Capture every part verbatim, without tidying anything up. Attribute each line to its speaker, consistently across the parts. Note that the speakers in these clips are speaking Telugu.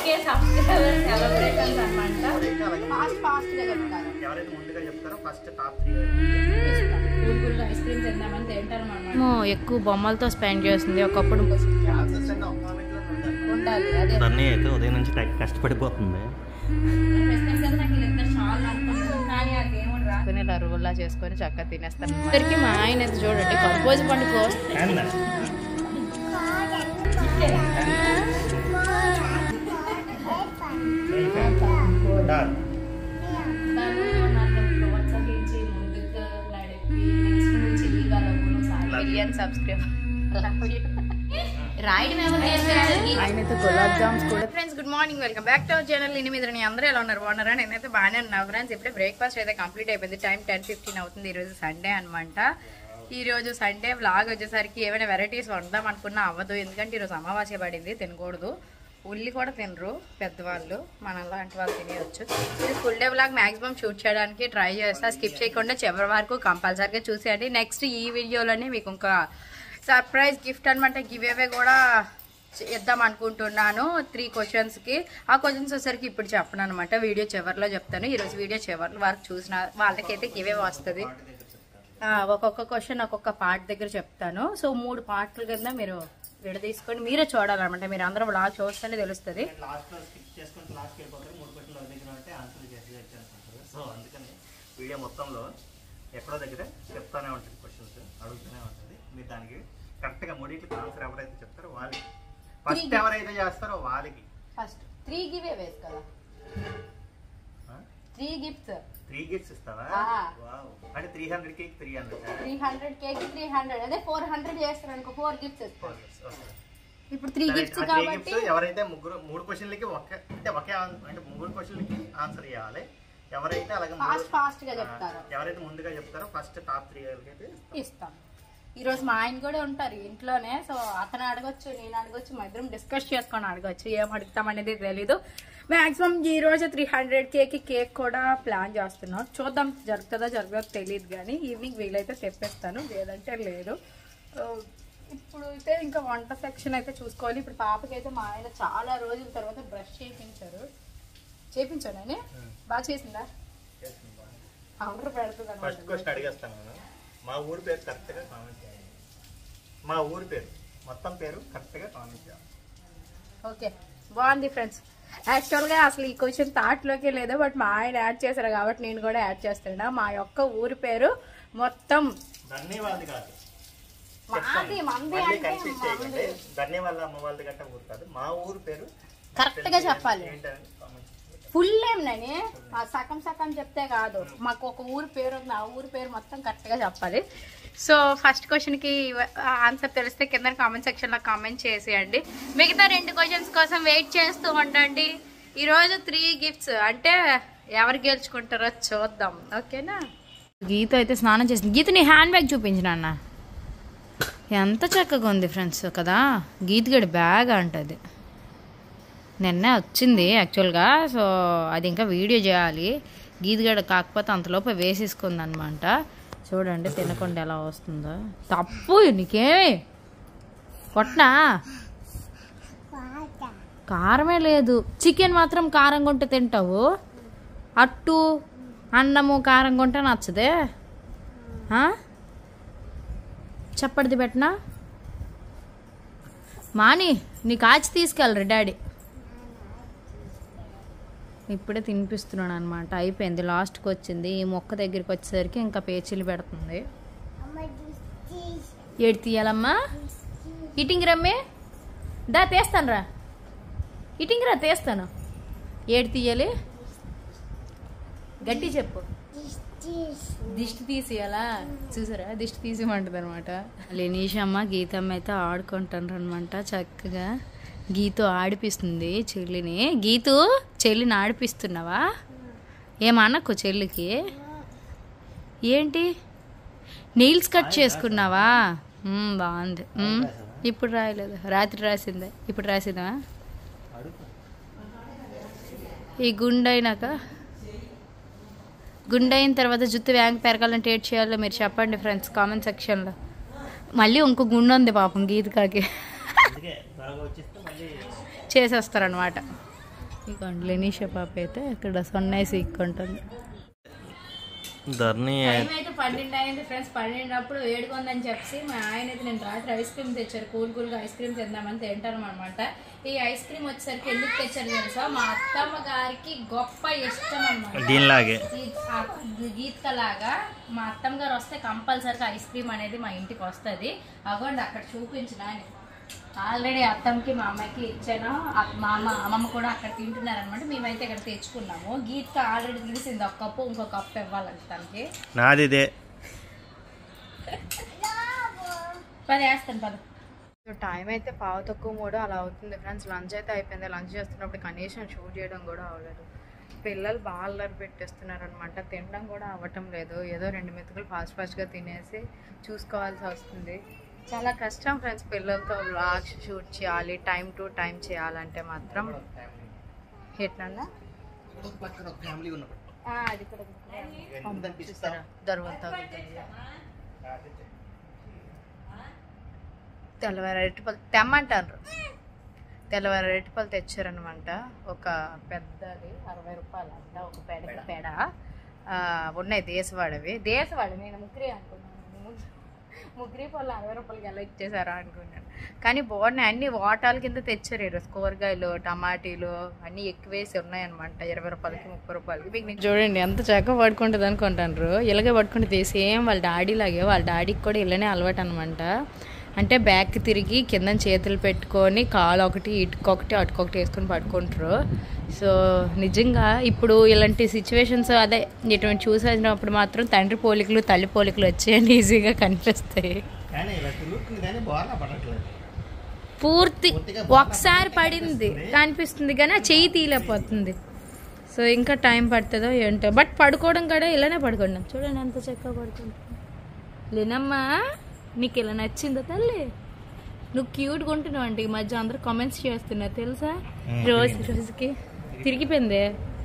Speaker 1: కే సబ్స్క్రైబర్ సెలబ్రేషన్స్ అన్నమాట. ఫాస్ట్ ఫాస్ట్ గా చెప్తారు.
Speaker 2: ఎవరైతే ముందుగా చెప్తారో first top three
Speaker 1: ice cream తిందామని తింటారు మనం. ఎక్కువ బొమ్మలతో స్పెండ్ చేస్తుంది. ఒకప్పుడు ఉండాలి. అదే
Speaker 2: అన్నీ అయితే ఉదయం నుంచి కష్టపడిపోతుంది.
Speaker 1: రవ్వలా చేసుకొని చక్కగా తినేస్తాను. ఇద్దరికి మా ఆయన అయితే చూడండి కర్బూజ పండు ఆయనైతే గులాబ్ జామ్స్ కూడా. Friends good morning, welcome back to our channel. నేను మీద అందరూ ఎలా ఉన్నారు, బాగున్నారా? నేనైతే బాగానే ఉన్నాను ఫ్రెండ్స్. ఇప్పుడే బ్రేక్ఫాస్ట్ అయితే కంప్లీట్ అయిపోయింది. టైం టెన్ ఫిఫ్టీన్ అవుతుంది. ఈరోజు సండే అనమాట. ఈరోజు సండే వ్లాగ్ వచ్చేసరికి ఏమైనా వెరైటీస్ వండుదాం అనుకున్నా అవ్వదు, ఎందుకంటే ఈరోజు అమావాస్య పడింది, తినకూడదు. ఉల్లి కూడా తినరు పెద్దవాళ్ళు, మన లాంటి వాళ్ళు తినేయచ్చు. ఇది full day vlog maximum shoot చేయడానికి ట్రై చేస్తా. స్కిప్ చేయకుండా చివరి వరకు కంపల్సరీగా చూసేయండి. నెక్స్ట్ ఈ వీడియోలోనే మీకు ఇంకా సర్ప్రైజ్ గిఫ్ట్ అనమాట, గివ్ అవే కూడా ఇద్దాం అనుకుంటున్నాను. త్రీ క్వశ్చన్స్కి. ఆ క్వశ్చన్స్ వచ్చేసరికి ఇప్పుడు చెప్పను అనమాట, వీడియో చివరిలో చెప్తాను. ఈరోజు వీడియో చివరి వరకు చూసిన వాళ్ళకైతే గివ్ అవే వస్తుంది. ఒక్కొక్క క్వశ్చన్ ఒక్కొక్క పార్ట్ దగ్గర చెప్తాను. సో మూడు పార్ట్ల కింద మీరు విడదీసుకొని మీరే చూడాలన్నమాట. మీరు అందరూ వ్లాగ్ చూస్తేనే తెలుస్తుంది.
Speaker 2: సో అందుకని వీడియో మొత్తంలో ఎక్కడో దగ్గర చెప్తానే ఉంటుంది, క్వశ్చన్స్ అడుగుతూనే ఉంటుంది. మీరు దానికి కరెక్ట్గా మూడింటికి ఆన్సర్ ఎవరైతే చెప్తారో వాళ్ళకి, ఫస్ట్ ఎవరైతే చేస్తారో వాళ్ళకి
Speaker 1: ఫస్ట్ త్రీ గివ్ అవేస్ కదా, త్రీ గిఫ్ట్స్
Speaker 2: త్రీ గిఫ్ట్స్ ఇస్తావా? వావ్. అంటే three hundred cake three hundred
Speaker 1: three hundred cake three hundred అదే ఫోర్ హండ్రెడ్ చేస్తారు అనుకో, ఫోర్ గిఫ్ట్స్ ఇస్తారు. ఇప్పుడు త్రీ గిఫ్ట్స్ కాబట్టి
Speaker 2: ఎవరైతే ముగ్గురు మూడు క్వశ్చన్లకి ఒకే అంటే ఒకే అంటే ముగ్గురు క్వశ్చన్లకి ఆన్సర్ ఇవ్వాలి. ఎవరైతే అలాగే
Speaker 1: ఫాస్ట్ ఫాస్ట్ గా చెప్తారో,
Speaker 2: ఎవరైతే ముందుగా చెప్తారో ఫస్ట్ టాప్ త్రీ అయితే
Speaker 1: ఇస్తాం. ఈ రోజు మా ఆయన కూడా ఉంటారు ఇంట్లోనే, సో అతను అడగొచ్చు, నేను అడగొచ్చు, మా ఇద్దరం డిస్కస్ చేసుకొని అడగొచ్చు. ఏం అడుగుతాం అనేది తెలీదు. మాక్సిమం ఈ రోజు త్రీ హండ్రెడ్ కేకి కేక్ కూడా ప్లాన్ చేస్తున్నాం. చూద్దాం జరుగుతుందో జరగదో తెలియదు, కానీ ఈవినింగ్ వీలైతే తెప్పిస్తాను, లేదంటే లేదు. ఇప్పుడు అయితే ఇంకా వంట సెక్షన్ అయితే చూసుకోవాలి. ఇప్పుడు పాపకైతే మా ఆయన చాలా రోజుల తర్వాత బ్రష్ చేయించారు. చేయించానని బాగా చేసిందా? ఆర్డర్ పెడుతుంది.
Speaker 2: ఫస్ట్ క్వశ్చన్ అడిగేస్తాను. మా ఊరు పేరు కరెక్ట్గా కామెంట్ చేయాలి. మా ఊరు పేరు మొత్తం పేరు కరెక్ట్గా కామెంట్ చేయాలి.
Speaker 1: ఓకే, బాగుంది ఫ్రెండ్స్. యాక్చువల్గా అసలు ఈ క్వశ్చన్ థాట్లోకి లేదు, బట్ మా ఆయన యాడ్ చేశారు కాబట్టి నేను కూడా యాడ్ చేస్తున్నా. మా యొక్క ఊరి పేరు మొత్తం
Speaker 2: ధన్యవాదాలు కాదు,
Speaker 1: మాది మంది అంటే
Speaker 2: ధన్యవాదాలు అమ్మ వాళ్ళది గట్ట ఊరు కాదు, మా ఊరు పేరు
Speaker 1: కరెక్ట్ గా చెప్పాలి. ఫుల్ ఏం నని సగం సగం చెప్తే కాదు, మాకు ఒక ఊరు పేరు ఉంది, ఆ ఊరి పేరు మొత్తం కరెక్ట్ గా చెప్పాలి. సో ఫస్ట్ క్వశ్చన్ కి ఆన్సర్ తెలిస్తే కింద కామెంట్ సెక్షన్ లో కామెంట్ చేసేయండి. మిగతా రెండు క్వశ్చన్స్ కోసం వెయిట్ చేస్తూ ఉండండి. ఈ రోజు త్రీ గిఫ్ట్స్ అంటే ఎవరు గెలుచుకుంటారో చూద్దాం, ఓకేనా? గీత అయితే స్నానం చేసింది. గీత నీ హ్యాండ్ బ్యాగ్ చూపించిన అన్న, ఎంత చక్కగా ఉంది ఫ్రెండ్స్ కదా. గీత గడి బ్యాగ్ అంటది, నిన్నే వచ్చింది యాక్చువల్గా. సో అది ఇంకా వీడియో చేయాలి. గీతగడ కాకపోతే అంతలోపు వేసేసుకుంది అనమాట. చూడండి తినకుండా ఎలా వస్తుందో. తప్పు నీకేమి కొట్టనా? కారమే లేదు. చికెన్ మాత్రం కారం కొంటే తింటావు, అట్టు అన్నము కారం కొంటే నచ్చదే. చప్పటిది పెట్టినా మాని నీ కాచి తీసుకెళ్ళరు డాడీ. ఇప్పుడే తినిపిస్తున్నాను అనమాట. అయిపోయింది, లాస్ట్కి వచ్చింది. ఈ మొక్క దగ్గరికి వచ్చేసరికి ఇంకా పేచీలు పెడుతుంది. ఏడు తీయాలమ్మా? ఇటింగ్ రమ్మే దా తీస్తాను రా, ఇటింగ్ రా తీస్తాను. ఏడు తీయాలి గట్టి చెప్పు. దిష్టి తీసేయాలా? చూసారా దిష్టి తీసేయమంటుంది అనమాట. లేనీషమ్మ గీతమ్మ అయితే ఆడుకుంటారు అనమాట చక్కగా. గీతు ఆడిపిస్తుంది చెల్లిని. గీతు చెల్లిని ఆడిపిస్తున్నావా? ఏమన్నకు చెల్లికి? ఏంటి నెయిల్స్ కట్ చేసుకున్నావా? బాగుంది. ఇప్పుడు రాయలేదు, రాత్రి రాసిందే, ఇప్పుడు రాసిందా? ఈ గుండె అయినాక గుండె అయిన తర్వాత జుట్టు వ్యాంగ్ పెరగాలంటే ఏడ్ చేయాలో మీరు చెప్పండి ఫ్రెండ్స్ కామెంట్ సెక్షన్లో. మళ్ళీ ఇంకో గుండె ఉంది పాపం గీతకాకి, చేసేస్తారనమాట. ఇక లెనీషా పాప అయితే ఇక్కడ సొన్నేసి ఇక్కుంటుంది.
Speaker 2: ధర్ని
Speaker 1: టైం అయితే పన్నెండు అయింది ఫ్రెండ్స్. పన్నెండప్పుడు వేడుకుందని చెప్పి మా ఆయన అయితే నేను రాత్రి ఐస్ క్రీమ్ తెచ్చారు. కూల్ కూల్గా ఐస్ క్రీమ్ తిందామని తింటాను అనమాట. ఈ ఐస్ క్రీమ్ వచ్చేసరికి ఎందుకు తెచ్చారు తెలుసా, మా అత్తమ్మ గారికి గొప్ప ఇష్టం అనమాట.
Speaker 2: దీనిలాగే
Speaker 1: గీత లాగా మా అత్తమ్మ గారు వస్తే కంపల్సరీగా ఐస్ క్రీమ్ అనేది మా ఇంటికి వస్తుంది. అగోండి అక్కడ చూపించిన ఆల్రెడీ అత్తమ్మకి మా అమ్మకి ఇచ్చాను. మా అమ్మ అమ్మమ్మ కూడా అక్కడ తింటున్నారు అనమాట. మేమైతే ఇక్కడ తెచ్చుకున్నాము. గీత ఆల్రెడీ తెలిసింది ఒక కప్పు ఇంకో కప్పు ఇవ్వాలంటే తనకి.
Speaker 2: నాది ఇదే
Speaker 1: పది వేస్తాను పద. టైం అయితే పావు తక్కువ మూడు అలా అవుతుంది ఫ్రెండ్స్. లంచ్ అయితే అయిపోయింది. లంచ్ చేస్తున్నప్పుడు కనీసం షూట్ చేయడం కూడా అవ్వలేదు. పిల్లలు బాగా అల్లరి పెట్టేస్తున్నారు అనమాట. తినడం కూడా అవ్వటం లేదు. ఏదో రెండు మెతుకులు ఫాస్ట్ ఫాస్ట్గా తినేసి చూసుకోవాల్సి వస్తుంది. చాలా కష్టం ఫ్రెండ్స్ పిల్లలతో వ్లాగ్స్ షూట్ చేయాలి. టైం టు టైం చేయాలంటే మాత్రం ఎట్లన్నా అది కూడా చూస్తారా దర్వాత తెల్లవారు అరటిపళ్ళు తెమ్మంటారు. తెల్లవారు అరటిపళ్ళు తెచ్చారనమాట. ఒక పెద్దది అరవై రూపాయలు అంట ఒక పెడ పెడ ఉన్నాయి. దేశవాడవి దేశవాడి నేను ముగ్గురి అనుకున్నాను. ముగ్గురి పళ్ళు అరవై రూపాయలకి ఎలా ఇచ్చేసారా అనుకున్నాను. కానీ బాగున్నాయి. అన్ని వాటాల కింద తెచ్చారు ఈరోజు. కూరగాయలు టమాటీలు అన్నీ ఎక్కువేసి ఉన్నాయన్నమాట. ఇరవై రూపాయలకి ముప్పై రూపాయలకి. మీకు నేను చూడండి ఎంత చక్కగా పడుకుంటుంది అనుకుంటారు. ఇలాగే పడుకుంటుంది సేమ్ వాళ్ళ డాడీ లాగే. వాళ్ళ డాడీకి కూడా ఇలానే అలవాటు అనమాట. అంటే బ్యాక్ తిరిగి కింద చేతులు పెట్టుకొని కాలు ఒకటి ఇటుకొకటి అటుకొకటి వేసుకొని పడుకుంటారు. సో నిజంగా ఇప్పుడు ఇలాంటి సిచ్యువేషన్స్ అదే ఇటువంటి చూసేసినప్పుడు మాత్రం తండ్రి పోలికలు తల్లి పోలికలు వచ్చాయని ఈజీగా కనిపిస్తాయి. పూర్తి ఒకసారి పడింది కనిపిస్తుంది కానీ ఆ చెయ్యి తీయలేకపోతుంది. సో ఇంకా టైం పడుతుందో ఏంటో. బట్ పడుకోవడం కూడా ఇలానే పడుకున్నాం. చూడండి ఎంత చక్కగా పడుకుంటాం. లేనమ్మా నీకు ఇలా నచ్చిందా తల్లి? నువ్వు క్యూట్గా ఉంటున్నావు అంటే ఈ మధ్య అందరూ కామెంట్స్ చేస్తున్నారు తెలుసా. రోజు రోజుకి తిరిగిపోయింది.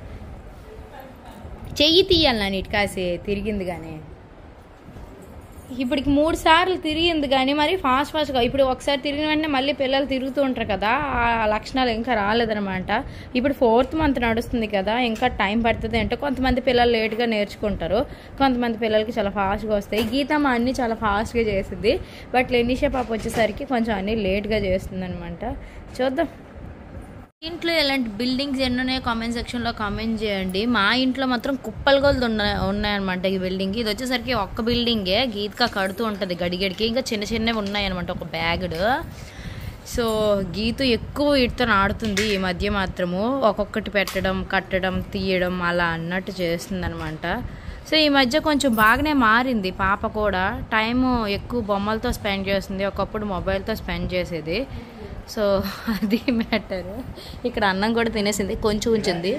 Speaker 1: చెయ్యి తీయాలి నా నీటి కాసి తిరిగింది కానీ ఇప్పటికి మూడు సార్లు తిరిగింది కానీ మరి ఫాస్ట్ ఫాస్ట్గా. ఇప్పుడు ఒకసారి తిరిగిన వెంటనే మళ్ళీ పిల్లలు తిరుగుతూ ఉంటారు కదా, ఆ లక్షణాలు ఇంకా రాలేదనమాట. ఇప్పుడు ఫోర్త్ మంత్ నడుస్తుంది కదా, ఇంకా టైం పడుతుంది అంటే కొంతమంది పిల్లలు లేట్గా నేర్చుకుంటారు, కొంతమంది పిల్లలకి చాలా ఫాస్ట్గా వస్తాయి. గీతమ్మ అన్నీ చాలా ఫాస్ట్గా చేస్తుంది. బట్ లెనీషా పాప వచ్చేసరికి కొంచెం అన్నీ లేట్గా చేస్తుంది అనమాట. చూద్దాం. ఇంట్లో ఎలాంటి బిల్డింగ్స్ ఎన్నున్నాయో కామెంట్ సెక్షన్లో కామెంట్ చేయండి. మా ఇంట్లో మాత్రం కుప్పలు కొలది ఉన్నాయి ఉన్నాయన్నమాట ఈ బిల్డింగ్. ఇది వచ్చేసరికి ఒక్క బిల్డింగే గీతగా కడుతూ ఉంటుంది గడిగడికి. ఇంకా చిన్న చిన్నవి ఉన్నాయన్నమాట ఒక బ్యాగుడు. సో గీతు ఎక్కువ వీటితో ఆడుతుంది ఈ మధ్య మాత్రము. ఒక్కొక్కటి పెట్టడం కట్టడం తీయడం అలా అన్నట్టు చేస్తుంది అనమాట. సో ఈ మధ్య కొంచెం బాగానే మారింది పాప కూడా. టైము ఎక్కువ బొమ్మలతో స్పెండ్ చేస్తుంది, ఒకప్పుడు మొబైల్తో స్పెండ్ చేసేది. సో అది మ్యాటర్. ఇక్కడ అన్నం కూడా తినేసింది, కొంచెం ఉంచింది.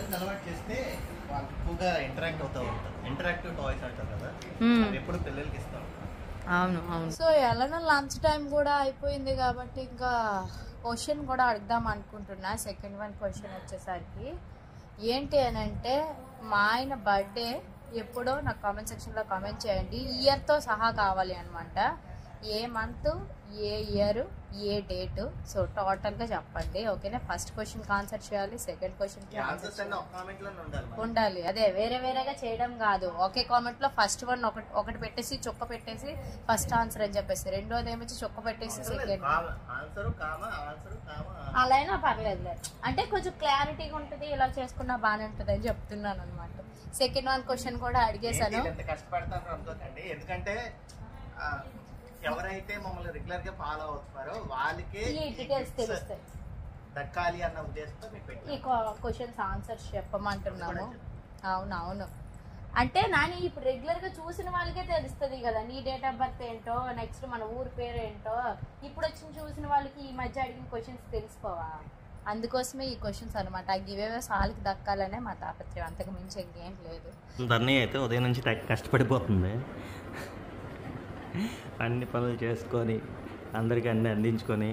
Speaker 1: అవును అవును. సో ఎలానో లంచ్ టైం కూడా అయిపోయింది కాబట్టి ఇంకా క్వశ్చన్ కూడా అడుగుదాం అనుకుంటున్నా. సెకండ్ వన్ క్వశ్చన్ వచ్చేసరికి ఏంటి అని అంటే, మా ఆయన బర్త్డే ఎప్పుడో నాకు కామెంట్ సెక్షన్లో కామెంట్ చేయండి. ఇయర్తో సహా కావాలి అనమాట. A month, a year, a date. So టోటల్గా చెప్పండి ఓకేనా. ఫస్ట్ క్వశ్చన్కి ఆన్సర్ చేయాలి, సెకండ్ క్వశ్చన్కి ఉండాలి. అదే వేరే వేరేగా చేయడం కాదు. ఒకే కామెంట్లో ఫస్ట్ వన్ ఒకటి ఒకటి పెట్టేసి చొక్క పెట్టేసి ఫస్ట్ ఆన్సర్ అని చెప్పేసి, రెండోది ఏమొచ్చి చొక్క పెట్టేసి సెకండ్. అలా అయినా పర్లేదు, అంటే కొంచెం క్లారిటీగా ఉంటుంది. ఇలా చేసుకున్నా బాగానే ఉంటుంది అని చెప్తున్నాను అనమాట. సెకండ్ వన్ క్వశ్చన్ కూడా అడిగేశాను.
Speaker 2: ఎందుకంటే ఎవరైతే మమ్మల్ని రెగ్యులర్ గా ఫాలో అవుతున్నారో వాళ్ళకి
Speaker 1: డీటెయిల్స్ తెలుస్తాయి
Speaker 2: దక్కాలి అన్న ఉద్దేశంతో మీకు పెట్టి
Speaker 1: ఈ క్వశ్చన్స్ ఆన్సర్స్ చెప్పమంటున్నాము. అవునవును. అంటే నాని ఇప్పుడు రెగ్యులర్ గా చూసిన వాళ్ళకే తెలుస్తుంది కదా నీ డేట్ ఆఫ్ బర్త్ ఏంటో, నెక్స్ట్ మన ఊరు పేరు ఏంటో. ఇప్పుడు వచ్చిన చూసిన వాళ్ళకి ఈ మధ్య అడిగిన క్వశ్చన్స్ తెలుసుకోవా, అందుకోసమే ఈ క్వశ్చన్స్ అనమాట. ఆ గివేవే వాళ్ళకి దక్కాలనే మా తాపత్రయం, అంతకు మించి ఇంకేం లేదు.
Speaker 2: ధర్ని అయితే ఉదయం నుంచి కష్టపడిపోతుంది. అన్ని పనులు చేసుకొని అందరికి అన్ని అందించుకొని.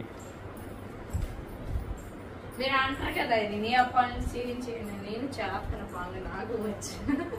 Speaker 1: మీరు అంటారు కదా ఇది నీ పనులు చేయించేయండి, నేను చేస్తున్న పనులు నాకు వచ్చు.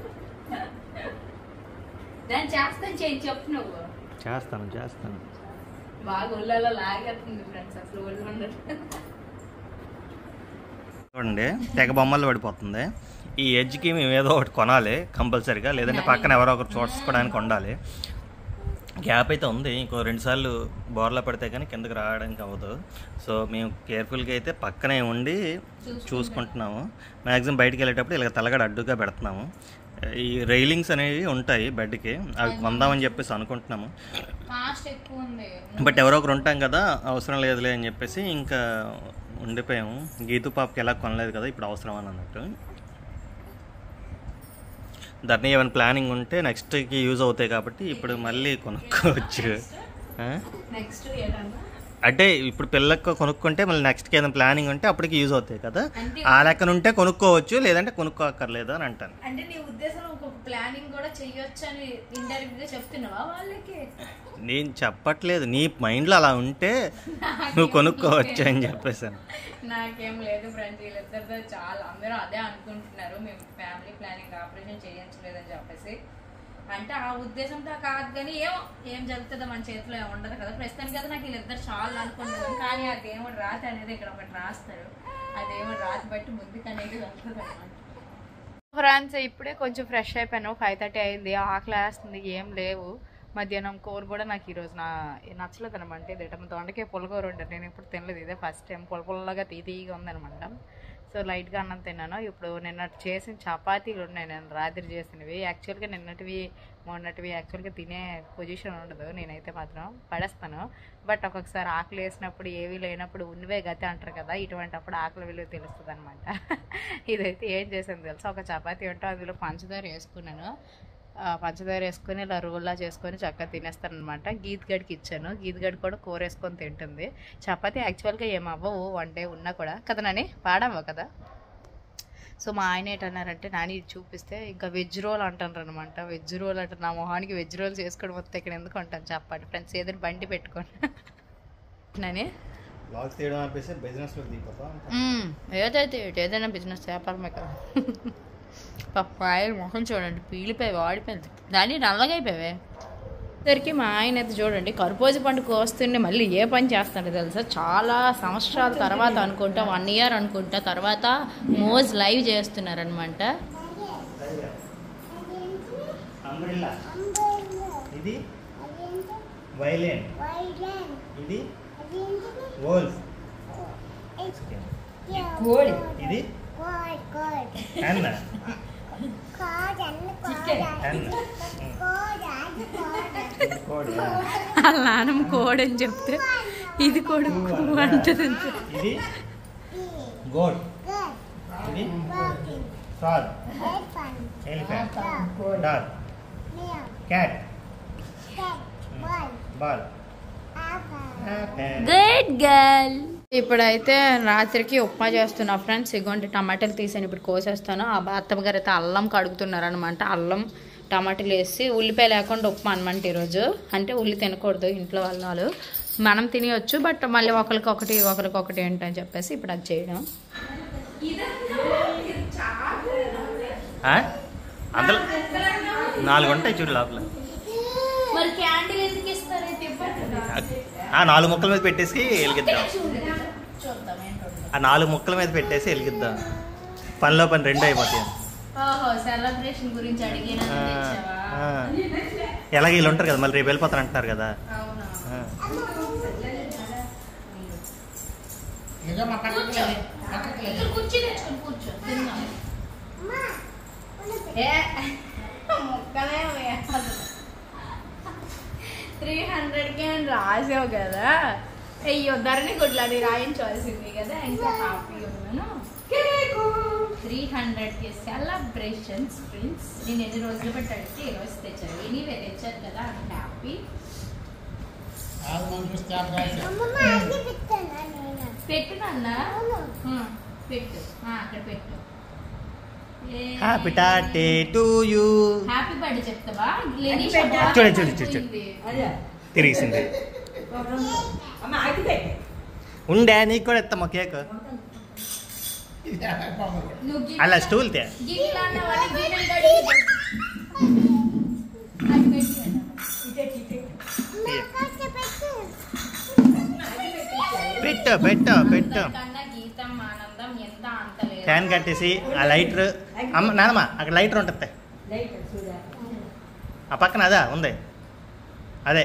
Speaker 1: దాన్ని చేస్తాను చేయి చెప్పు. నువ్వు
Speaker 2: చేస్తాను చేస్తాను
Speaker 1: బాగా ఒళ్ళలో లాగేస్తుంది ఫ్రెండ్స్, అసలు ఒళ్ళు ఉండదు.
Speaker 2: చూడండి తెగ బొమ్మలు పడిపోతుంది. ఈ ఎడ్జ్కి మేము ఏదో ఒకటి కొనాలి కంపల్సరీగా, లేదంటే పక్కన ఎవరో ఒకరు చూసుకోవడానికి ఉండాలి. గ్యాప్ అయితే ఉంది, ఇంకో రెండుసార్లు బోర్లా పడితే కానీ కిందకి రావడానికి అవ్వదు. సో మేము కేర్ఫుల్గా అయితే పక్కనే ఉండి చూసుకుంటున్నాము. మ్యాక్సిమం బయటికి వెళ్ళేటప్పుడు ఇలా తలగడ అడ్డుగా పెడుతున్నాము. ఈ రైలింగ్స్ అనేవి ఉంటాయి బెడ్కి, అవి కొందామని చెప్పేసి అనుకుంటున్నాము. బట్ ఎవరో ఒకరు ఉంటాం కదా, అవసరం లేదులే అని చెప్పేసి ఇంకా ఉండిపోయాము. గీతు పాపకి ఎలా కొనలేదు కదా, ఇప్పుడు అవసరం అని అన్నట్టు. దాన్ని ఏమైనా ప్లానింగ్ ఉంటే నెక్స్ట్కి యూజ్ అవుతాయి కాబట్టి ఇప్పుడు మళ్ళీ కొనుక్కోవచ్చు. అంటే ఇప్పుడు పిల్లలకు కొనుక్కుంటే మళ్ళీ నెక్స్ట్కి ఏదైనా ప్లానింగ్ ఉంటే అప్పటికి యూజ్ అవుతాయి కదా, ఆ లెక్కన ఉంటే కొనుక్కోవచ్చు, లేదంటే కొనుక్కోక్కర్లేదు అని అంటాను.
Speaker 1: అంటే నీ ఉద్దేశం ప్లానింగ్ కూడా చెయ్యొచ్చు అని ఇండైరెక్ట్ గా చెప్తున్నావా వాళ్ళకి?
Speaker 2: నేను చెప్పట్లేదు, నీ మైండ్లో అలా ఉంటే నువ్వు కొనుక్కోవచ్చు అని చెప్పేసాను.
Speaker 1: నాకేం లేదు ఫ్రెండ్స్, వీళ్ళిద్దరితో చాలా అందరూ అదే అనుకుంటున్నారు, మేము ఫ్యామిలీ ప్లానింగ్ ఆపరేషన్ చేయించలేదని చెప్పేసి. అంటే ఆ ఉద్దేశంతో కాదు కానీ ఏమో ఏం జరుగుతుందో మన చేతిలో ఉండదు కదా. ప్రస్తుతానికి కదా నాకు వీళ్ళిద్దరు చాలా అనుకుంటున్నాను, కానీ ఆ దేవుడు రాతి అనేది ఇక్కడ ఒకటి రాస్తారు, ఆ దేవుడు రాతి బట్టి ముందుకు అనేది వెళ్తుంది అనమాట. ఫ్రెండ్స్ ఇప్పుడే కొంచెం ఫ్రెష్ అయిపోయాను, ఫైవ్ థర్టీ అయింది, ఆకలి వేస్తుంది, ఏం లేవు. మధ్యాహ్నం కూర కూడా నాకు ఈరోజు నా నచ్చలేదు అనమాట. ఇది దొండకాయ పుల్లకూర ఉంటుంది, నేను ఇప్పుడు తినలేదు, ఇదే ఫస్ట్ టైం. పుల్ల పుల్లగా తీ తీగా ఉందనమాట. సో లైట్గా అన్నం తిన్నాను. ఇప్పుడు నిన్న చేసిన చపాతీలు ఉన్నాయి, నేను రాత్రి చేసినవి. యాక్చువల్గా నిన్నటివి మొన్నటివి యాక్చువల్గా తినే పొజిషన్ ఉండదు, నేనైతే మాత్రం పడేస్తాను. బట్ ఒక్కొక్కసారి ఆకలి వేసినప్పుడు ఏవి లేనప్పుడు ఉన్నవే గతి అంటారు కదా, ఇటువంటి అప్పుడు ఆకలి విలువ తెలుస్తుంది అనమాట. ఇదైతే ఏం చేసాను తెలుసా, ఒక చపాతీ ఉంటే అందులో పంచదార వేసుకున్నాను. పంచదార వేసుకొని ఇలా రోల్లా చేసుకొని చక్కగా తినేస్తాను అనమాట. గీతగడికి ఇచ్చాను, గీతగడి కూడా కూర వేసుకొని తింటుంది. చపాతీ యాక్చువల్గా ఏమవ్వవు వన్ డే ఉన్నా కూడా కదా, నాని పాడవ్వ కదా. సో మా ఆయన ఏంటన్నారంటే, నాని ఇది చూపిస్తే ఇంకా వెజ్ రోల్ అంటారు అనమాట. వెజ్ రోల్ అంటే నా మొహానికి వెజ్ రోల్ చేసుకోవడం వస్తే ఇక్కడ ఎందుకు అంటాను చెప్పండి ఫ్రెండ్స్, ఏదైనా బండి పెట్టుకోండి. నాని ఏదైతే ఏదైనా బిజినెస్ వ్యాపారమే కదా. పప్పాయ మొహం చూడండి పీలిపోయి వాడిపోయింది, దాన్ని నల్లగా అయిపోయావే. సరికి మా ఆయన అయితే చూడండి కర్బూజా పండు కోస్తుండే మళ్ళీ ఏ పని చేస్తాడో తెలుసా, చాలా సంవత్సరాల తర్వాత అనుకుంటా, వన్ ఇయర్ అనుకుంటా తర్వాత మోజ్ లైవ్ చేస్తున్నారనమాట.
Speaker 2: ఇది వైలెన్, ఇది వోల్ఫ్, కోడి, ఇది అన్న
Speaker 1: వాళ్ళ నాన్నమ్మ కోడి అని చెప్తే ఇది కూడా అంటది.
Speaker 2: ఇది గోడ్, ఇది frog, elephant, dog, cat, ball.
Speaker 1: Good girl. ఇప్పుడైతే రాత్రికి ఉప్మా చేస్తున్నా ఫ్రెండ్స్. ఇగోండి టమాటాలు తీసాను, ఇప్పుడు కోసేస్తాను. ఆ అత్తమ్మ గారు అయితే అల్లం కడుగుతున్నారు అనమాట. అల్లం టమాటాలు వేసి ఉల్లిపాయ లేకుండా ఉప్మా అనమాట ఈరోజు. అంటే ఉల్లి తినకూడదు ఇంట్లో వాళ్ళు, మనం తినవచ్చు, బట్ మళ్ళీ ఒకరికి ఒకటి ఒకరికి ఒకటి ఏంటని చెప్పేసి ఇప్పుడు అది చేయడం.
Speaker 2: అందులో నాలుగు ఉంటాయి చూడు లోపల. ఆ నాలుగు ముక్కల మీద పెట్టేసి వెలిగిద్దాం, ఆ నాలుగు ముక్కల మీద పెట్టేసి వెలిగిద్దాం, పనిలో పని రెండు అయిపోతాయి. ఎలాగ వీళ్ళు ఉంటారు కదా, మళ్ళీ రేపు వెళ్ళిపోతారు అంటున్నారు కదా.
Speaker 1: త్రీ హండ్రెడ్కి అని రాసావు కదా, అయ్యో ధరని కొట్లాడి రాయించాల్సింది కదా, ఇంకా హ్యాపీ ఉన్నాను. త్రీ హండ్రెడ్కి సెలబ్రేషన్స్ ఫ్రెండ్స్. నేను ఎన్ని రోజులు బట్టి అడిగితే ఈ రోజు తెచ్చాను, ఎనీవే తెచ్చారు కదా, అండ్ హ్యాపీ. పెట్టు నాన్న, పెట్టు అక్కడ పెట్టు.
Speaker 2: Happy birthday to you.
Speaker 1: Happy birthday చెప్తావా?
Speaker 2: చూడు చూడు చూడు తిరిగిసింది. ఉండే నీకు కూడా ఎత్తామా కేక్, అలా స్టూల్ తే పెట్టు పెట్టు పెట్టు.
Speaker 1: గీతం ఆనందం ఎంత అంతలే
Speaker 2: ఫ్యాన్ కట్టేసి ఆ లైటర్ అమ్మ నానమ్మ అక్కడ లైటర్ ఉంటుంది ఆ పక్కన అదా ఉంది అదే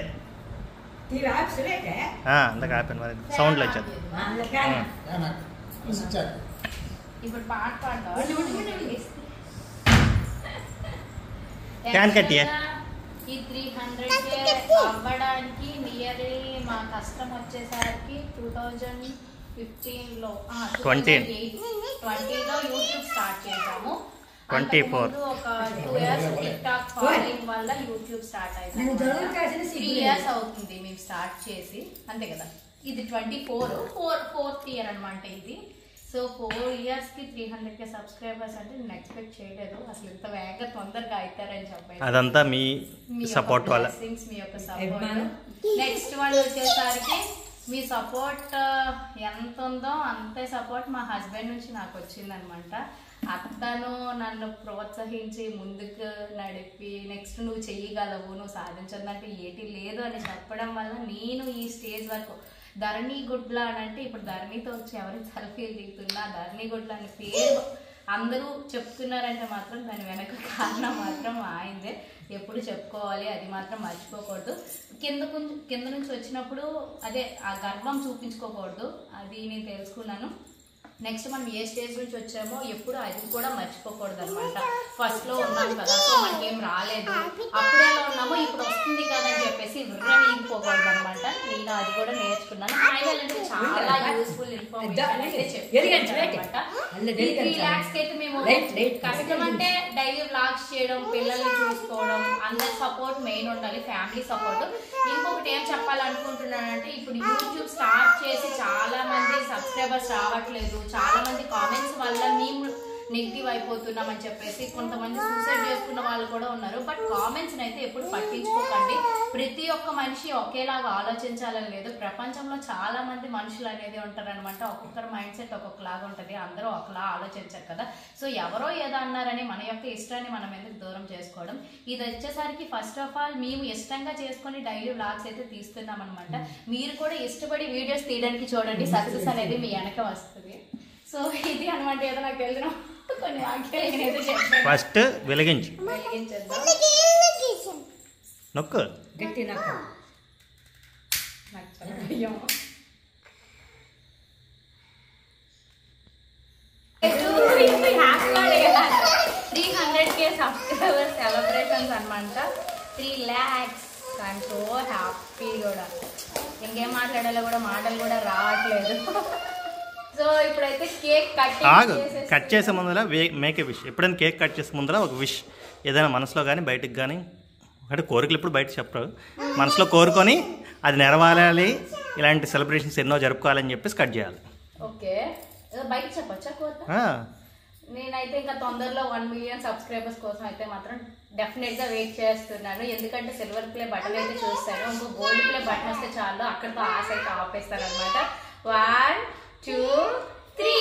Speaker 2: అంతకు ఆపాను మరి సౌండ్లో వచ్చేది.
Speaker 1: ఇప్పుడు పాట పాడతావా?
Speaker 2: ఫ్యాన్ కట్టియే.
Speaker 1: ఈ త్రీ హండ్రెడ్ అవ్వడానికి నియర్లీ మా కష్టం వచ్చేసరికి టూ థౌజండ్ ఫిఫ్టీన్ లో
Speaker 2: ట్వంటీ
Speaker 1: ట్వంటీలో యూట్యూబ్ స్టార్ట్ చేసాము.
Speaker 2: ట్వంటీ ఫోర్
Speaker 1: ఒక two years TikTok following వల్ల యూట్యూబ్ స్టార్ట్ అయింది. త్రీ ఇయర్స్ అవుతుంది మేము స్టార్ట్ చేసి, అంతే కదా. ఇది twenty four four fourth year అనమాట ఇది. సో ఫోర్ ఇయర్స్ కి త్రీ హండ్రెడ్ కే సబ్స్క్రైబర్స్ అంటే నేను ఎక్స్పెక్ట్ చేయలేదు అసలు ఇంత వేగంగా తొందరగా అవుతారని చెప్పాను.
Speaker 2: అదంతా మీ సపోర్ట్ వల్ల,
Speaker 1: మీ యొక్క సపోర్ట్. నెక్స్ట్ వన్ వచ్చేసరికి మీ సపోర్ట్ ఎంత ఉందో అంతే సపోర్ట్ మా హస్బెండ్ నుంచి నాకు వచ్చిందనమాట. అతను నన్ను ప్రోత్సహించి ముందుకు నడిపి నెక్స్ట్ నువ్వు చెయ్యగలవు, నువ్వు సాధించదంటే ఏటి లేదు అని చెప్పడం వల్ల నేను ఈ స్టేజ్ వరకు ధరణి గుడ్ల అని అంటే ఇప్పుడు ధరణితో వచ్చి ఎవరికి సెల్ఫీలు దిగుతున్నా ధరణి గుడ్ల అనే పేరు అందరూ చెప్తున్నారంటే మాత్రం దాని వెనక కారణం మాత్రం ఆయనదే. ఎప్పుడు చెప్పుకోవాలి, అది మాత్రం మర్చిపోకూడదు. కింద కింద నుంచి వచ్చినప్పుడు అదే ఆ గర్వం చూపించుకోకూడదు, అది నేను తెలుసుకున్నాను. నెక్స్ట్ మనం ఏ స్టేజ్ నుంచి వచ్చామో ఎప్పుడు అది కూడా మర్చిపోకూడదు అనమాట. ఫస్ట్ లో ఉన్నాం కదా, సో మనకేం రాలేదు, అప్పుడే ఉన్నామో ఇప్పుడు వస్తుంది కదా అని చెప్పేసి విర్రవీగిపోకూడదు అనమాట. నేను అది కూడా నేర్చుకున్నాను. ఫైనల్ చాలా యూస్ఫుల్ ఇన్ఫర్మేషన్ అయితే చెప్పాను. త్రీ లాక్స్ అయితే మేము కష్టం అంటే డైలీ వ్లాగ్స్ చేయడం, పిల్లల్ని చూసుకోవడం, అందరి సపోర్ట్ మెయిన్ ఉండాలి, ఫ్యామిలీ సపోర్ట్. ఇంకొకటి ఏం చెప్పాలనుకుంటున్నానంటే ఇప్పుడు యూట్యూబ్ స్టార్ట్ చేసి చాలా మంది సబ్స్క్రైబర్స్ రావట్లేదు, చాలా మంది కామెంట్స్ వల్ల మేము నెగిటివ్ అయిపోతున్నామని చెప్పేసి కొంతమంది సూసైడ్ చేసుకున్న వాళ్ళు కూడా ఉన్నారు. బట్ కామెంట్స్ అయితే ఎప్పుడు పట్టించుకోకండి. ప్రతి ఒక్క మనిషి ఒకేలాగా ఆలోచించాలని లేదు. ప్రపంచంలో చాలా మంది మనుషులు అనేది ఉంటారనమాట. ఒక్కొక్కరు మైండ్ సెట్ ఒక్కొక్కలాగా ఉంటుంది, అందరూ ఒకలా ఆలోచించారు కదా. సో ఎవరో ఏదో అన్నారని మన యొక్క ఇష్టాన్ని మనం ఎందుకు దూరం చేసుకోవడం. ఇది వచ్చేసరికి ఫస్ట్ ఆఫ్ ఆల్ మేము ఇష్టంగా చేసుకొని డైలీ వ్లాగ్స్ అయితే తీస్తున్నాం అనమాట. మీరు కూడా ఇష్టపడి వీడియోస్ తీయడానికి చూడండి, సక్సెస్ అనేది మీ వెనక వస్తుంది. సో ఇది అనమాట. ఏదో నాకు తెలిసిన కొన్ని వాక్యాలు నేనైతే చెప్పాను.
Speaker 2: ఫస్ట్ వెలిగించి
Speaker 1: వెలిగించేద్దాం.
Speaker 2: నొక్కు
Speaker 3: గట్టి నొక్కు.
Speaker 1: నాకు చాలా భయం. Three hundred K subscriber celebrations అనమాట. Three lakhs I'm so happy కూడా. ఇంకేం మాట్లాడాలో కూడా మాటలు కూడా రావట్లేదు. సో ఇప్పుడైతే కేక్
Speaker 2: ఆగు కట్ చేసే ముందర మేక్ ఏ విష్. ఎప్పుడైనా కేక్ కట్ చేసే ముందర ఒక విష్ ఏదైనా మనసులో కానీ బయటకు కానీ, అంటే కోరికలు ఇప్పుడు బయట చెప్పరు, మనసులో కోరుకొని అది నెరవేరాలి, ఇలాంటి సెలబ్రేషన్స్ ఎన్నో జరుపుకోవాలని చెప్పేసి కట్ చేయాలి.
Speaker 1: ఓకే, బయట చెప్పచ్చా కోరిక? నేనైతే ఇంకా తొందరలో వన్ మిలియన్ సబ్స్క్రైబర్స్ కోసం అయితే మాత్రం డెఫినెట్ గా వెయిట్ చేస్తున్నాను. ఎందుకంటే సిల్వర్ ప్లే బటన్ అయితే చూస్తాను, ఇంకో గోల్డ్ ప్లే బటన్ వస్తే చాలు అక్కడితో ఆశ అయితే ఆపేస్తాను అనమాట. One two three.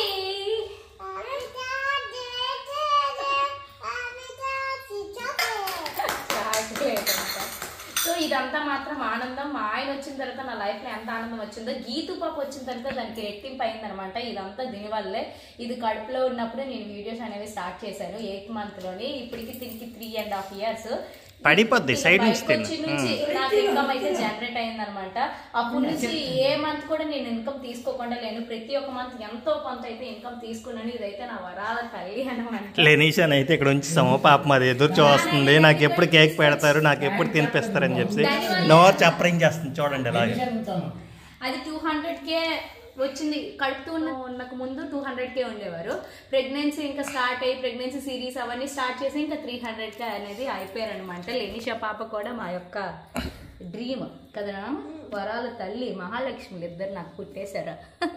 Speaker 1: సో ఇదంతా మాత్రం ఆనందం. మా ఆయన వచ్చిన తర్వాత నా లైఫ్ లో ఎంత ఆనందం వచ్చిందో, గీతు పాప వచ్చిన తర్వాత దానికి రెట్టింపు అయింది అనమాట. ఇదంతా దీనివల్లే. ఇది కడుపులో ఉన్నప్పుడే నేను వీడియోస్ అనేవి స్టార్ట్ చేశాను, ఎయిత్ మంత్ లోని. ఇప్పటికి తిరిగి త్రీ అండ్ హాఫ్ ఇయర్స్
Speaker 2: పడిపోద్ది సైడ్ నుంచి
Speaker 1: నాకు ఇన్కమ్ అయితే జనరేట్ అయింది అనమాట. అప్పటి నుంచి ఏ మంత్ కూడా నేను ఇన్కమ్ తీసుకోకుండా లేను. ప్రతి ఒక్క మంత్ ఎంతో కొంత అయితే ఇన్కమ్ తీసుకున్నాను. ఇదైతే నా వరాల తల్లి అనమాట.
Speaker 2: లెనీషాని అయితే ఇక్కడ ఉంచాము, పాపం అది ఎదురు చూస్తుంది, నాకు ఎప్పుడు కేక్ పెడతారు, నాకు ఎప్పుడు తినిపిస్తారని చెప్పి నోరు చప్పరింగ్ చేస్తుంది. చూడండి అలాగే.
Speaker 1: అది టూ హండ్రెడ్ కే వచ్చింది. కడుపుతూ ఉన్న ఉన్నకు ముందు టూ హండ్రెడ్ కే ఉండేవారు. ప్రెగ్నెన్సీ ఇంకా స్టార్ట్ అయ్యి ప్రెగ్నెన్సీ సిరీస్ అవన్నీ స్టార్ట్ చేసి ఇంకా త్రీ హండ్రెడ్ కే అనేది అయిపోయారు అనమాట. లెనిషా పాప కూడా మా యొక్క డ్రీమ్ కదా, వరాల తల్లి మహాలక్ష్మిలు ఇద్దరు నాకు పుట్టేశారు.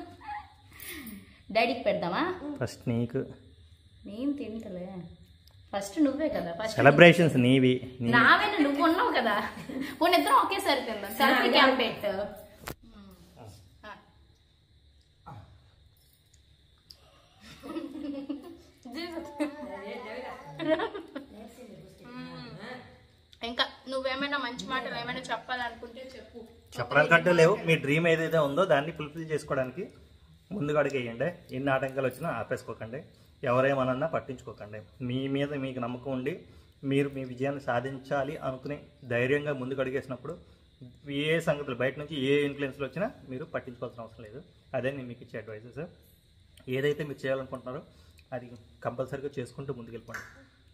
Speaker 1: డాడీకి పెడదామా?
Speaker 2: ఫస్ట్ నీకు.
Speaker 1: నేను తింటలే, ఫస్ట్ నువ్వే కదా. ఫస్ట్
Speaker 2: సెలబ్రేషన్స్ నీవి.
Speaker 1: నావేనా, నువ్వు ఉన్నావు కదా. పోనీ ఇద్దరం ఒకేసారి తిందాం. సెల్ఫీ క్యాంప్ పెట్టు. ఇంకా నువ్వేమైనా మంచి మాటలు ఏమైనా చెప్పాలనుకుంటే చెప్పు.
Speaker 2: చెప్పడానికంటే లేవు. మీ డ్రీమ్ ఏదైతే ఉందో దాన్ని ఫుల్ఫిల్ చేసుకోవడానికి ముందుగా అడిగేయండి. ఎన్ని ఆటంకాలు వచ్చినా ఆపేసుకోకండి, ఎవరేమన్నా పట్టించుకోకండి. మీ మీద మీకు నమ్మకం ఉండి మీరు మీ విజయాన్ని సాధించాలి అనుకుని ధైర్యంగా ముందుకు అడిగేసినప్పుడు ఏ సంగతులు బయట నుంచి ఏ ఇన్ఫ్లుయెన్స్లు వచ్చినా మీరు పట్టించుకోవాల్సిన అవసరం లేదు. అదే నేను మీకు ఇచ్చే అడ్వైజెస్. ఏదైతే మీరు చేయాలనుకుంటున్నారో అది కంపల్సరీగా చేసుకుంటూ ముందుకు వెళ్ళిపోండి.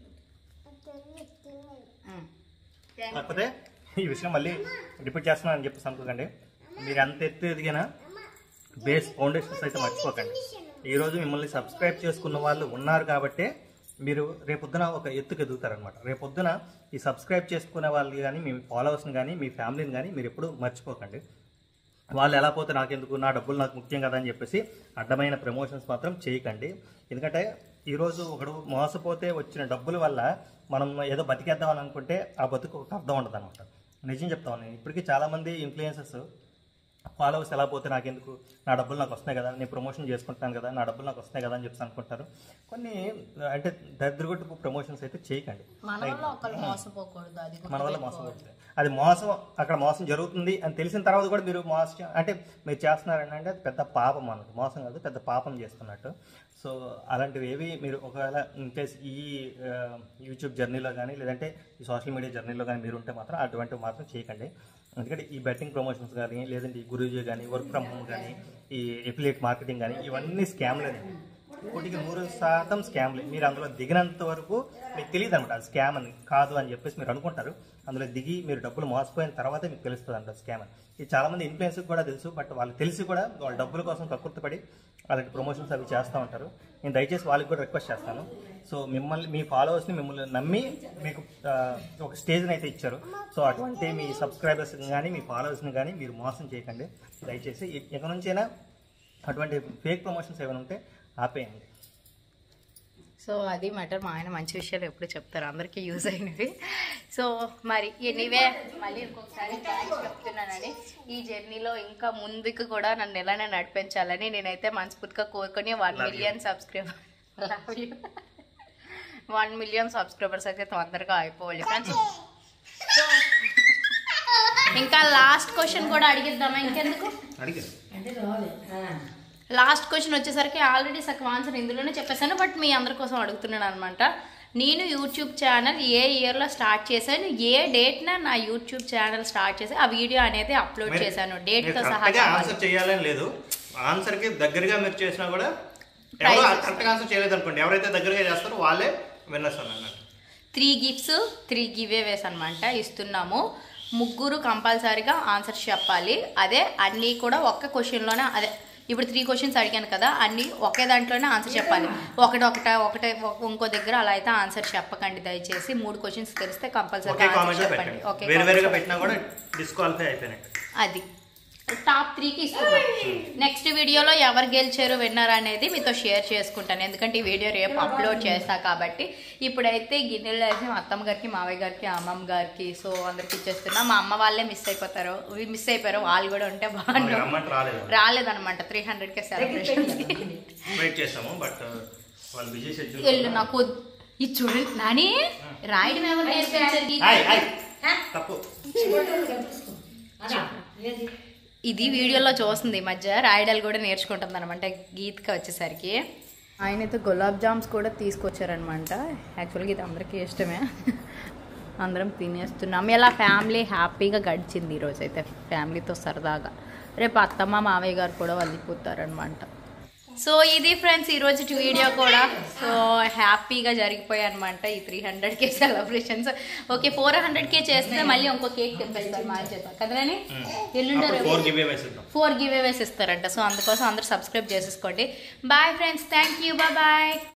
Speaker 2: కాకపోతే ఈ విషయం మళ్ళీ రిపీట్ చేస్తున్నానని చెప్పేసి అనుకోకండి. మీరు ఎంత ఎత్తు ఎదిగినా బేస్ ఫౌండేషన్స్ అయితే మర్చిపోకండి. ఈరోజు మిమ్మల్ని సబ్స్క్రైబ్ చేసుకున్న వాళ్ళు ఉన్నారు కాబట్టి మీరు రేపొద్దున ఒక ఎత్తుకు ఎదుగుతారనమాట. రేపొద్దున ఈ సబ్స్క్రైబ్ చేసుకునే వాళ్ళు కానీ మీ ఫాలోవర్స్ని కానీ మీ ఫ్యామిలీని కానీ మీరు ఎప్పుడు మర్చిపోకండి. వాళ్ళు ఎలా పోతే నాకెందుకు, నా డబ్బులు నాకు ముఖ్యం కదా అని చెప్పేసి అడ్డమైన ప్రమోషన్స్ మాత్రం చేయకండి. ఎందుకంటే ఈరోజు ఒకడు మోసపోతే వచ్చిన డబ్బుల వల్ల మనం ఏదో బతికేద్దామని అనుకుంటే ఆ బతుకు ఒక అర్థం ఉండదు అనమాట. నిజం చెప్తాను నేను. ఇప్పటికీ చాలామంది ఇన్ఫ్లుయెన్సర్స్ ఫాలోవర్స్ ఎలా పోతే నాకెందుకు, నా డబ్బులు నాకు వస్తున్నాయి కదా, నేను ప్రమోషన్ చేసుకుంటాను కదా, నా డబ్బులు నాకు వస్తున్నాయి కదా అని చెప్పి అనుకుంటారు. కొన్ని అంటే దరిద్రగొట్టు ప్రమోషన్స్ అయితే చేయకండి.
Speaker 1: మన వల్ల మోసపోకూడదు.
Speaker 2: అది మోసం, అక్కడ మోసం జరుగుతుంది అని తెలిసిన తర్వాత కూడా మీరు మోసం అంటే మీరు చేస్తున్నారని అంటే అది పెద్ద పాపం అన్నట్టు. మోసం కాదు, పెద్ద పాపం చేస్తున్నట్టు. సో అలాంటివి ఏవి మీరు ఒకవేళ ఇన్కేస్ ఈ యూట్యూబ్ జర్నీలో కానీ లేదంటే ఈ సోషల్ మీడియా జర్నీలో కానీ మీరు ఉంటే మాత్రం అటువంటివి మాత్రం చేయకండి. ఎందుకంటే ఈ బెట్టింగ్ ప్రమోషన్స్ కానీ లేదంటే ఈ గురూజీ కానీ వర్క్ ఫ్రమ్ హోమ్ కానీ ఈ ఎఫిలియేట్ మార్కెటింగ్ కానీ ఇవన్నీ స్కామ్లే. కోటికి నూరు శాతం స్కామ్లే. మీరు అందులో దిగినంత వరకు మీకు తెలియదు అనమాట అది స్కామ్ అని కాదు అని చెప్పేసి మీరు అనుకుంటారు. అందులో దిగి మీరు డబ్బులు మోసపోయిన తర్వాతే మీకు తెలుస్తుంది అంట స్కామ్ అని. ఇది చాలామంది ఇన్ఫ్లుయెన్స్కి కూడా తెలుసు, బట్ వాళ్ళు తెలిసి కూడా వాళ్ళ డబ్బుల కోసం కక్కుర్తిపడి అలాంటి ప్రమోషన్స్ అవి చేస్తూ ఉంటారు. నేను దయచేసి వాళ్ళకి కూడా రిక్వెస్ట్ చేస్తాను. సో మిమ్మల్ని మీ ఫాలోవర్స్ని మిమ్మల్ని నమ్మి మీకు ఒక స్టేజ్ని అయితే ఇచ్చారు. సో అటువంటి మీ సబ్స్క్రైబర్స్ని కానీ మీ ఫాలోవర్స్ని కానీ మీరు మోసం చేయకండి దయచేసి. ఇక నుంచైనా అటువంటి ఫేక్ ప్రమోషన్స్ ఏమైనా ఉంటే ఆపేయండి.
Speaker 1: సో అది మ్యాటర్. మా ఆయన మంచి విషయాలు ఎప్పుడు చెప్తారు, అందరికీ యూజ్ అయినవి. సో మరి ఎనీవే మళ్ళీ ఇంకొకసారి థ్యాంక్స్ చెప్తున్నానని. ఈ జర్నీలో ఇంకా ముందుకు కూడా నన్ను ఎలానే నడిపించాలని నేనైతే మనస్ఫూర్తిగా కోరుకొని one million subscriber one million subscribers అయితే తొందరగా అయిపోవాలి ఫ్రెండ్స్. సో ఇంకా లాస్ట్ క్వశ్చన్ కూడా అడిగిద్దామా? ఇంకెందుకు, లాస్ట్ క్వశ్చన్ వచ్చేసరికి ఆల్రెడీ సగం ఆన్సర్ ఇందులోనే చెప్పేశాను, బట్ మీ అందరి కోసం అడుగుతున్నాను అనమాట. నేను యూట్యూబ్ ఛానల్ ఏ ఇయర్లో స్టార్ట్ చేశాను, ఏ డేట్న నా యూట్యూబ్ ఛానల్ స్టార్ట్ చేసి ఆ వీడియో అనేది అప్లోడ్ చేశాను డేట్తో సహా.
Speaker 2: ఆన్సర్ చేయాలని లేదు, ఆన్సర్కి దగ్గరగా మీరు చేసినా కూడా కరెక్ట్గా ఆన్సర్ చేయలేదు అనుకోండి, ఎవరైతే దగ్గరగా చేస్తారో వాళ్ళే విన్నర్స్ అన్నమాట. Three
Speaker 1: gifts three giveaways అనమాట ఇస్తున్నాము. ముగ్గురు కంపల్సరీగా ఆన్సర్ చెప్పాలి. అదే అన్నీ కూడా ఒక్క క్వశ్చన్లోనే, అదే ఇప్పుడు త్రీ క్వశ్చన్స్ అడిగాను కదా, అన్ని ఒకే దాంట్లోనే ఆన్సర్ చెప్పాలి. ఒకటి ఒకట ఒకటే ఇంకో దగ్గర అలా అయితే ఆన్సర్ చెప్పకండి దయచేసి. మూడు క్వశ్చన్స్ తెలిస్తే కంపల్సరీగా ఆన్సర్ చెప్పండి. ఓకే, అది టాప్ త్రీకి ఇస్తున్నాం. నెక్స్ట్ వీడియోలో ఎవరు గెలిచారు విన్నర్ అనేది మీతో షేర్ చేసుకుంటాను, ఎందుకంటే ఈ వీడియో రేపు అప్లోడ్ చేస్తా కాబట్టి. ఇప్పుడైతే గిన్నెలు వేసి మా అత్తమ్మ గారికి, మావయ్య గారికి, అమ్మమ్మ గారికి, సో అందరికి ఇచ్చేస్తున్నా. మా అమ్మ వాళ్ళే మిస్ అయిపోతారు మిస్ అయిపోయారు వాళ్ళు కూడా ఉంటే బాగుంటుంది. రాలేదనమాట త్రీ హండ్రెడ్ కే సెలబ్రేషన్. వెళ్ళు నాకు ఇది చూడండి నాని రాయడం ఏమో నేర్పించారు. ఇది వీడియోలో చూస్తుంది ఈ మధ్య, రాయడాలు కూడా నేర్చుకుంటుంది అనమాట గీత్కి వచ్చేసరికి. ఆయన అయితే గులాబ్ జామ్స్ కూడా తీసుకొచ్చారనమాట. యాక్చువల్గా ఇది అందరికీ ఇష్టమే, అందరం తినేస్తున్నాం. ఇలా ఫ్యామిలీ హ్యాపీగా గడిచింది ఈరోజు అయితే, ఫ్యామిలీతో సరదాగా. రేపు అత్తమ్మ మావయ్య గారు కూడా వెళ్ళిపోతారనమాట. సో ఇది ఫ్రెండ్స్ ఈరోజు వీడియో కూడా. సో హ్యాపీగా జరిగిపోయాయి అనమాట ఈ three hundred K celebrations. Okay, four hundred K చేస్తే మళ్ళీ ఇంకో కేక్ తెప్పిస్తారు మా చేత కదరాని. ఎల్లుండారు ఫోర్ గివ్ అవేస్ ఇస్తారంట. సో అందుకోసం అందరూ సబ్స్క్రైబ్ చేసేసుకోండి. Bye friends, thank you, bye bye.